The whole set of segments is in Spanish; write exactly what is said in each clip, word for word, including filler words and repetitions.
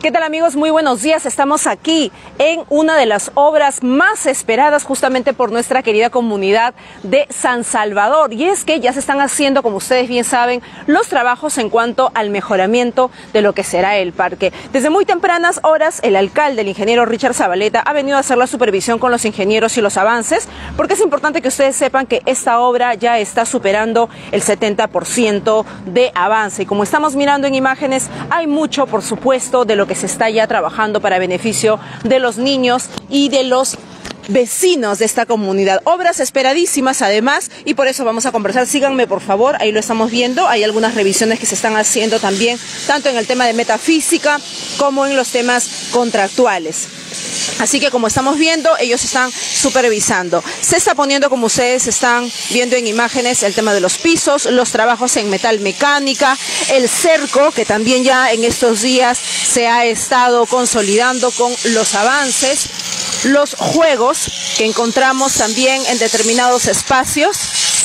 ¿Qué tal, amigos? Muy buenos días. Estamos aquí en una de las obras más esperadas justamente por nuestra querida comunidad de San Salvador. Y es que ya se están haciendo, como ustedes bien saben, los trabajos en cuanto al mejoramiento de lo que será el parque. Desde muy tempranas horas, el alcalde, el ingeniero Richard Zabaleta, ha venido a hacer la supervisión con los ingenieros y los avances, porque es importante que ustedes sepan que esta obra ya está superando el setenta por ciento de avance. Y como estamos mirando en imágenes, hay mucho, por supuesto, de lo que se está ya trabajando para beneficio de los niños y de los vecinos de esta comunidad. Obras esperadísimas además, y por eso vamos a conversar. Síganme, por favor, ahí lo estamos viendo. Hay algunas revisiones que se están haciendo también, tanto en el tema de metafísica como en los temas contractuales. Así que, como estamos viendo, ellos están supervisando. Se está poniendo, como ustedes están viendo en imágenes, el tema de los pisos, los trabajos en metal mecánica, el cerco, que también ya en estos días se ha estado consolidando con los avances, los juegos que encontramos también en determinados espacios.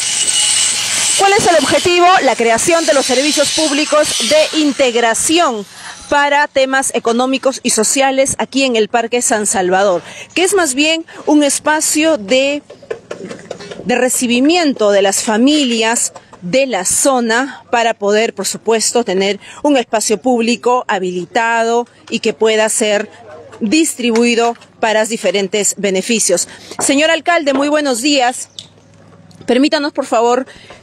¿Cuál es el objetivo? La creación de los servicios públicos de integración para temas económicos y sociales aquí en el Parque San Salvador, que es más bien un espacio de, de recibimiento de las familias de la zona para poder, por supuesto, tener un espacio público habilitado y que pueda ser distribuido para diferentes beneficios. Señor alcalde, muy buenos días. Permítanos, por favor,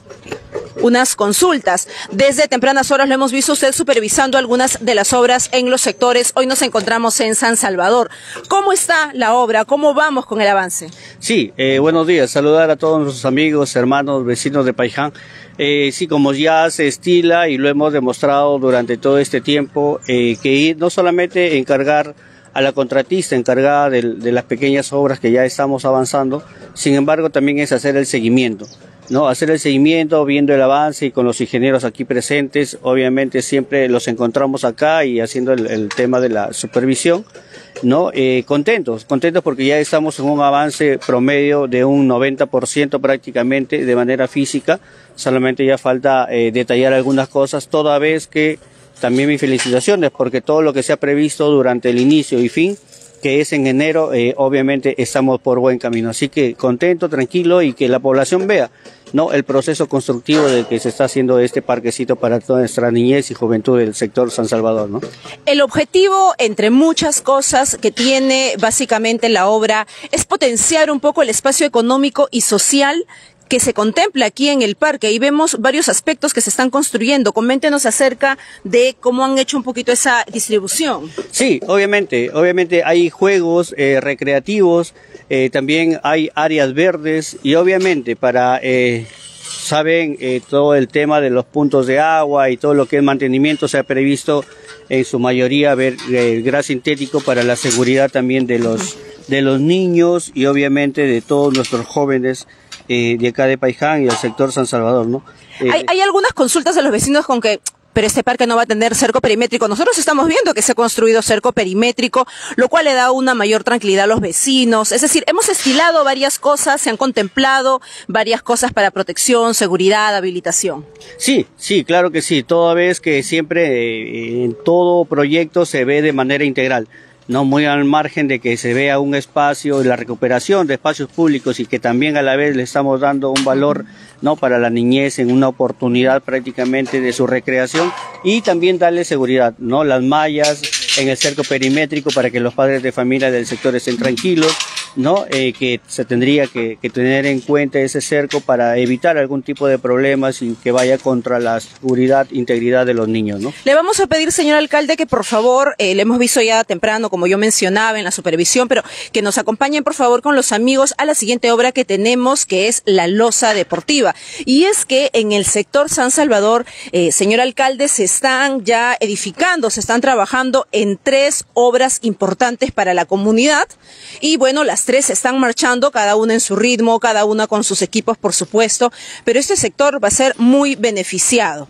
unas consultas. Desde tempranas horas lo hemos visto usted supervisando algunas de las obras en los sectores. Hoy nos encontramos en San Salvador. ¿Cómo está la obra? ¿Cómo vamos con el avance? Sí, eh, buenos días. Saludar a todos nuestros amigos, hermanos, vecinos de Paiján. Eh, sí, como ya se estila y lo hemos demostrado durante todo este tiempo, eh, que no solamente encargar a la contratista encargada de, de las pequeñas obras que ya estamos avanzando, sin embargo también es hacer el seguimiento. ¿no? Hacer el seguimiento, viendo el avance y con los ingenieros aquí presentes, obviamente siempre los encontramos acá y haciendo el, el tema de la supervisión, ¿no? Eh, contentos, contentos porque ya estamos en un avance promedio de un noventa por ciento prácticamente de manera física, solamente ya falta eh, detallar algunas cosas, toda vez que también mis felicitaciones porque todo lo que se ha previsto durante el inicio y fin, que es en enero, eh, obviamente estamos por buen camino. Así que contento, tranquilo y que la población vea, ¿no? el proceso constructivo de que se está haciendo este parquecito para toda nuestra niñez y juventud del sector San Salvador, ¿no? El objetivo, entre muchas cosas que tiene básicamente la obra, es potenciar un poco el espacio económico y social que se contempla aquí en el parque, y vemos varios aspectos que se están construyendo. Coméntenos acerca de cómo han hecho un poquito esa distribución. Sí, obviamente, obviamente hay juegos eh, recreativos, eh, también hay áreas verdes y obviamente para, eh, saben, eh, todo el tema de los puntos de agua y todo lo que es mantenimiento se ha previsto en su mayoría ver eh, gas sintético para la seguridad también de los, de los niños y obviamente de todos nuestros jóvenes Eh, de acá de Paiján y del sector San Salvador, ¿no? Eh, hay, hay algunas consultas de los vecinos con que, pero este parque no va a tener cerco perimétrico. Nosotros estamos viendo que se ha construido cerco perimétrico, lo cual le da una mayor tranquilidad a los vecinos. Es decir, hemos estilado varias cosas, se han contemplado varias cosas para protección, seguridad, habilitación. Sí, sí, claro que sí. Toda vez que siempre eh, en todo proyecto se ve de manera integral. No muy al margen de que se vea un espacio y la recuperación de espacios públicos y que también a la vez le estamos dando un valor, ¿no? para la niñez en una oportunidad prácticamente de su recreación y también darle seguridad, ¿no? las mallas en el cerco perimétrico para que los padres de familia del sector estén tranquilos, ¿no? Eh, que se tendría que, que tener en cuenta ese cerco para evitar algún tipo de problemas y que vaya contra la seguridad, integridad de los niños, ¿no? Le vamos a pedir, señor alcalde, que por favor, eh, le hemos visto ya temprano, como yo mencionaba, en la supervisión, pero que nos acompañen por favor con los amigos a la siguiente obra que tenemos, que es la losa deportiva. Y es que en el sector San Salvador, eh, señor alcalde, se están ya edificando, se están trabajando en tres obras importantes para la comunidad y bueno, las tres están marchando, cada una en su ritmo, cada una con sus equipos, por supuesto, pero este sector va a ser muy beneficiado.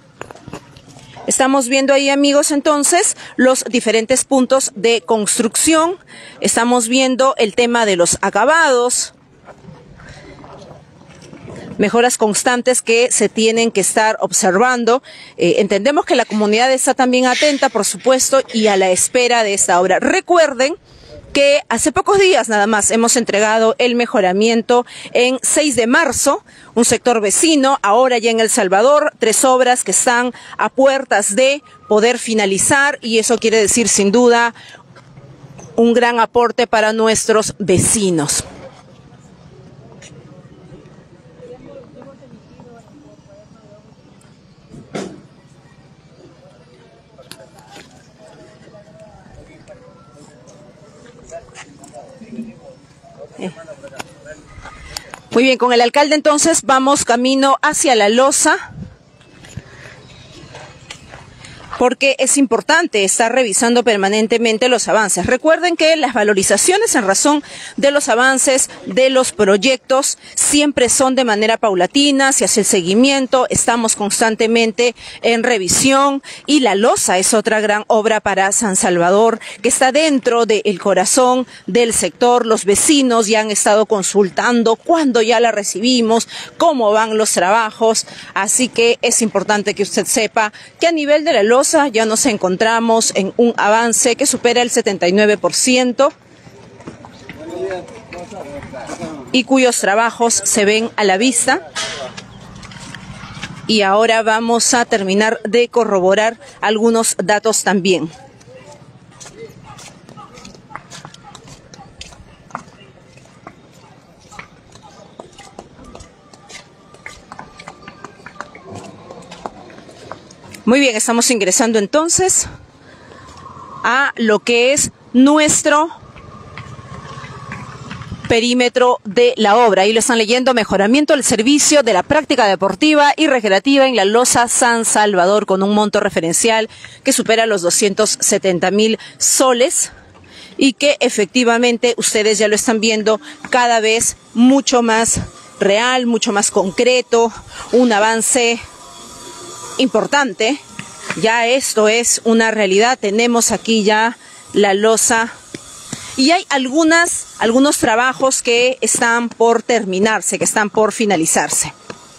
Estamos viendo ahí, amigos, entonces, los diferentes puntos de construcción. Estamos viendo el tema de los acabados. mejoras constantes que se tienen que estar observando. Eh, entendemos que la comunidad está también atenta, por supuesto, y a la espera de esta obra. Recuerden que hace pocos días nada más hemos entregado el mejoramiento en seis de marzo, un sector vecino, ahora ya en El Salvador, tres obras que están a puertas de poder finalizar, y eso quiere decir sin duda un gran aporte para nuestros vecinos. Muy bien, con el alcalde entonces vamos camino hacia la losa, porque es importante estar revisando permanentemente los avances. Recuerden que las valorizaciones en razón de los avances de los proyectos siempre son de manera paulatina, se hace el seguimiento, estamos constantemente en revisión, y la losa es otra gran obra para San Salvador que está dentro del corazón del sector. Los vecinos ya han estado consultando cuándo ya la recibimos, cómo van los trabajos, así que es importante que usted sepa que a nivel de la losa ya nos encontramos en un avance que supera el setenta y nueve por ciento y cuyos trabajos se ven a la vista. Y ahora vamos a terminar de corroborar algunos datos también. Muy bien, estamos ingresando entonces a lo que es nuestro perímetro de la obra. Ahí lo están leyendo: mejoramiento del servicio de la práctica deportiva y recreativa en la losa San Salvador, con un monto referencial que supera los doscientos setenta mil soles, y que efectivamente ustedes ya lo están viendo cada vez mucho más real, mucho más concreto, un avance importante. Ya esto es una realidad. Tenemos aquí ya la losa y hay algunas, algunos trabajos que están por terminarse, que están por finalizarse.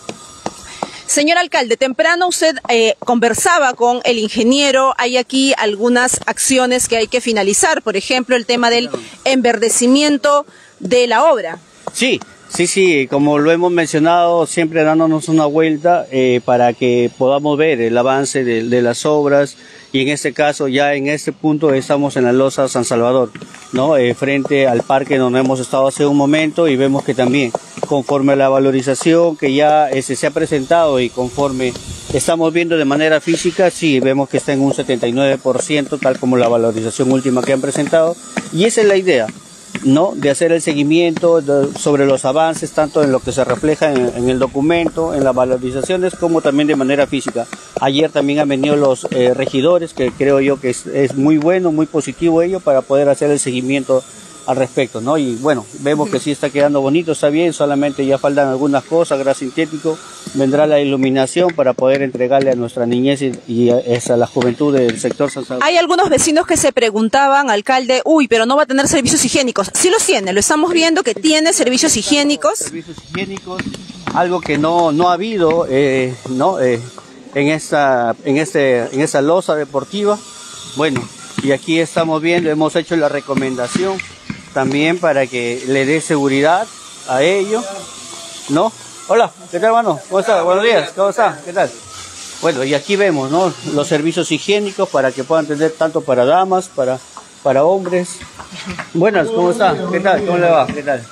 Señor alcalde, temprano usted eh, conversaba con el ingeniero. Hay aquí algunas acciones que hay que finalizar, por ejemplo, el tema del enverdecimiento de la obra. Sí. Sí, sí, como lo hemos mencionado, siempre dándonos una vuelta eh, para que podamos ver el avance de, de las obras, y en este caso ya en este punto estamos en la losa San Salvador, ¿no? Eh, frente al parque donde hemos estado hace un momento, y vemos que también conforme a la valorización que ya este, se ha presentado y conforme estamos viendo de manera física, sí, vemos que está en un setenta y nueve por ciento, tal como la valorización última que han presentado, y esa es la idea, ¿no? De hacer el seguimiento de, sobre los avances, tanto en lo que se refleja en, en el documento, en las valorizaciones, como también de manera física. Ayer también han venido los eh, regidores, que creo yo que es, es muy bueno, muy positivo ello, para poder hacer el seguimiento al respecto, ¿no? Y bueno, vemos que sí está quedando bonito, está bien, solamente ya faltan algunas cosas, gras sintético, vendrá la iluminación para poder entregarle a nuestra niñez y, y a, a la juventud del sector San Salvador. Hay algunos vecinos que se preguntaban, alcalde, uy, pero no va a tener servicios higiénicos. Sí los tiene, lo estamos viendo que tiene servicios higiénicos. Servicios higiénicos, algo que no, no ha habido, eh, ¿no? Eh, en esta, en este, en esta losa deportiva. Bueno, y aquí estamos viendo, hemos hecho la recomendación también para que le dé seguridad a ello, ¿no? Hola, ¿qué tal, hermano? ¿Cómo está? Buenos días, ¿cómo está? ¿Qué tal? Bueno, y aquí vemos, ¿no? Los servicios higiénicos para que puedan tener tanto para damas, para, para hombres. Buenas, ¿cómo está? ¿Qué tal? ¿Cómo le va? ¿Qué tal?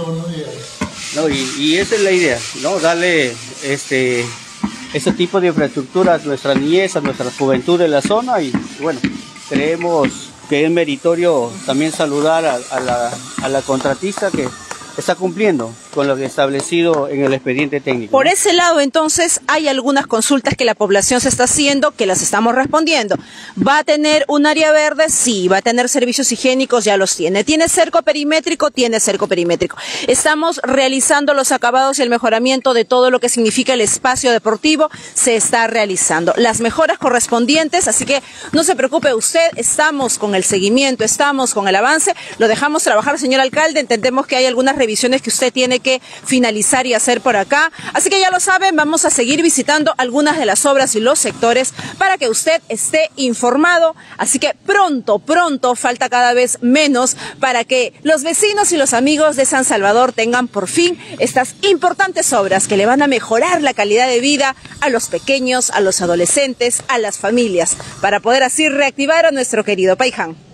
No, y, y esa es la idea, ¿no? Darle este, este tipo de infraestructura a nuestra niñez, a nuestra juventud de la zona, y bueno, creemos que es meritorio también saludar a, a, la, a la contratista que está cumpliendo con lo que establecido en el expediente técnico. Por ese lado, entonces, hay algunas consultas que la población se está haciendo, que las estamos respondiendo. ¿Va a tener un área verde? Sí. ¿Va a tener servicios higiénicos? Ya los tiene. ¿Tiene cerco perimétrico? Tiene cerco perimétrico. Estamos realizando los acabados y el mejoramiento de todo lo que significa el espacio deportivo. Se está realizando las mejoras correspondientes, así que no se preocupe usted, estamos con el seguimiento, estamos con el avance. Lo dejamos trabajar, señor alcalde. Entendemos que hay algunas revisiones revisiones que usted tiene que finalizar y hacer por acá. Así que ya lo saben, vamos a seguir visitando algunas de las obras y los sectores para que usted esté informado. Así que pronto, pronto, falta cada vez menos para que los vecinos y los amigos de San Salvador tengan por fin estas importantes obras que le van a mejorar la calidad de vida a los pequeños, a los adolescentes, a las familias, para poder así reactivar a nuestro querido Paiján.